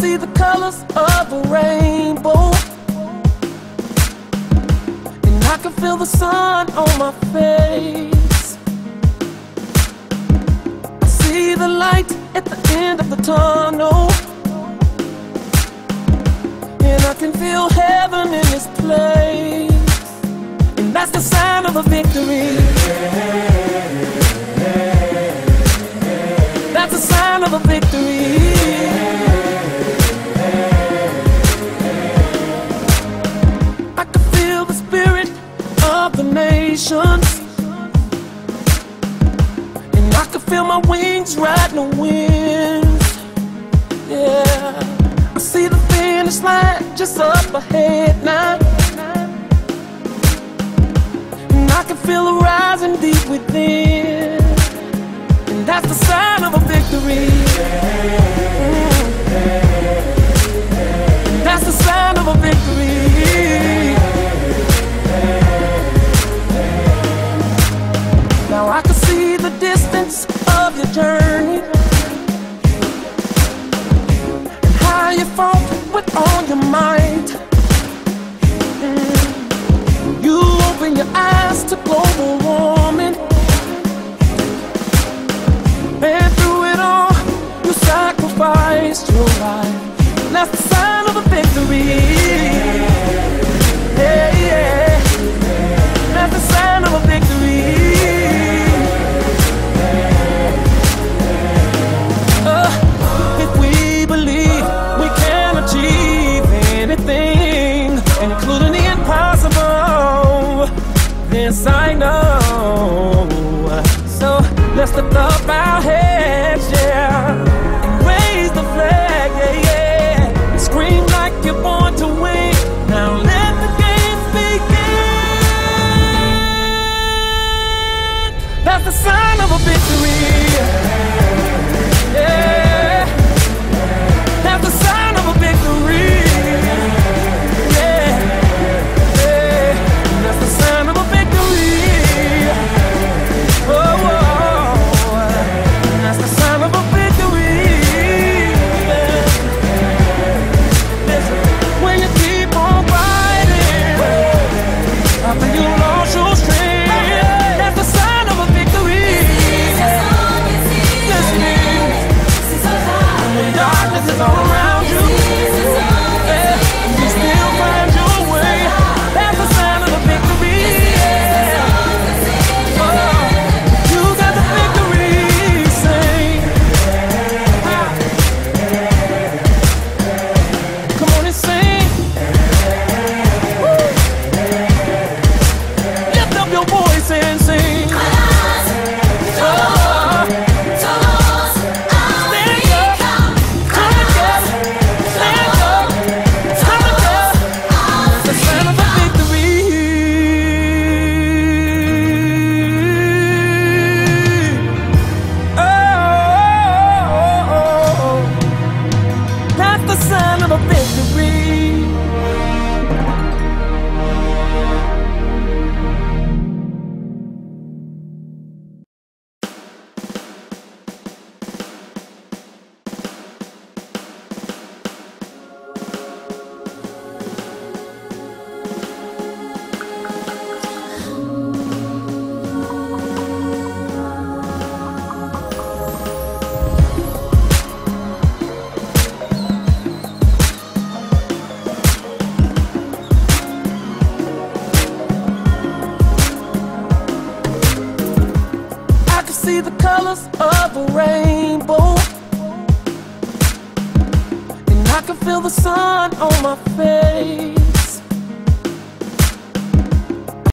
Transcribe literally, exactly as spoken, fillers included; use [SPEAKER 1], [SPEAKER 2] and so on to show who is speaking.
[SPEAKER 1] see the colors of the rainbow, and I can feel the sun on my face. I see the light at the end of the tunnel, and I can feel heaven in this place. And that's the sign of a victory. That's a sign of a victory. I can feel the spirit of the nations, and I can feel my wings riding the wind. Yeah, I see the finish line just up ahead now, and I can feel it rising deep within. And that's the sign of a victory. Mm. That's the sign of a victory. Now I can see the distance of your journey, and how you fought with all your might. Mm. You open your eyes to global warming, and through it all, you sacrificed your life. That's the sign of a victory. Yeah, yeah. That's the sign of a victory. Uh, if we believe we can achieve anything, including the impossible, this I know. So let's lift up our heads, yeah, and raise the flag, yeah, yeah, and scream like you're born to win. Now let the games begin. That's the sign of a victory. Yeah, that's the sign of a victory. Yeah, yeah, that's the sign of a victory. Oh, oh, that's the sign of a victory. Listen, when you keep on fighting after you lost your strength, that's the sign of a victory. Listen, when darkness is all around you, yeah, you still find your way. That's the sign of a victory. See the colors of the rainbow, and I can feel the sun on my face.